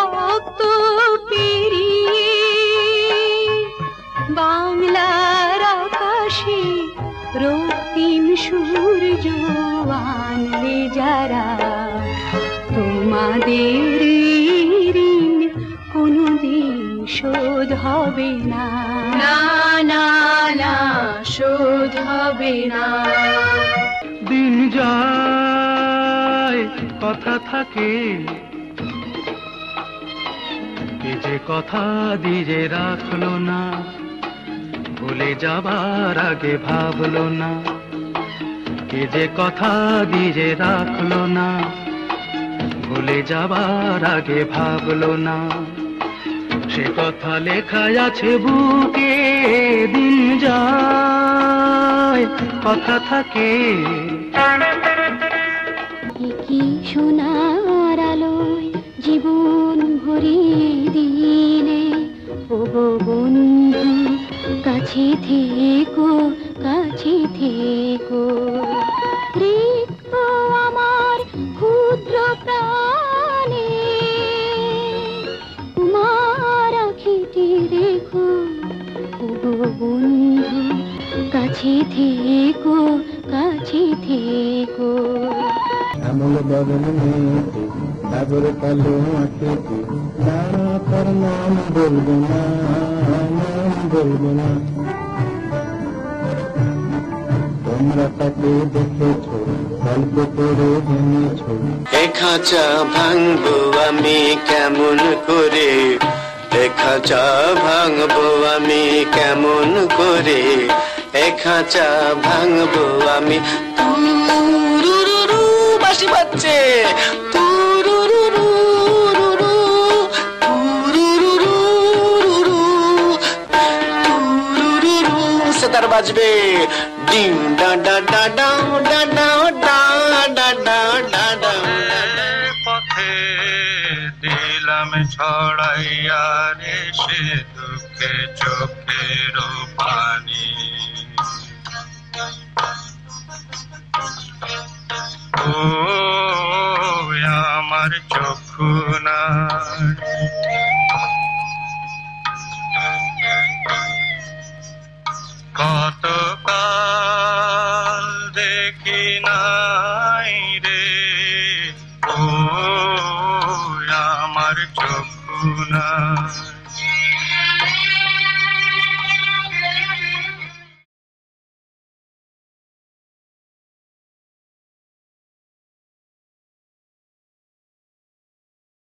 রক্ত পেরিয়ে বাংলার আকাশে রক্তিম সূর্য আনলে যারা, তোমাদের ঋণ কোনদিন শোধ হবে না, না না না শোধ হবে না। দিন যায় কথা থাকে, কে যে কথা দিয়ে রাখলো না, ভুলে যাবার আগে ভাবলো না, কে যে কথা দিয়ে রাখলো না, ভুলে যাবার আগে ভাবলো না, সে কথা লেখায় আছে বুকে। দিন যায় কথা থাকে, কি সোনার আলোয় জীবন ভরিয়ে দিলে, ও গো বন্ধু কাছে থেকো, কাছে থেকো। রিক্ত আমার ক্ষুদ্র প্রাণে তোমার আখিটি রেখো, ও গো বন্ধু কাছে থেকো, কাছে থেকো। আমল বদন মেয়েতে ডাবর কালো আঁকেতে, নানা তার নাম বলবো না, নাম বলবো না। তোমরা তাকে দেখেছ, গল্প করে জেনেছ। এ খাঁচা ভাঙবো আমি কেমন করে, এ খাঁচা ভাঙবো আমি কেমন করে, এ খাঁচা ভাঙবো আমি। তুরুরুরু বাঁশি বাজছে, তুরুরুরু তুরুরুরু তুরুরুরু সেতার বাজবে, ডিম ডা ডা ডা ডা ডা ডা ডা ডা ডা ডা ডা। পথে দিলাম ছড়াইয়া রে সে দুঃখে চোখের পানি, ও আমার চক্ষু না, কত কাল দেখি নাই রে, ও আমার চক্ষু না।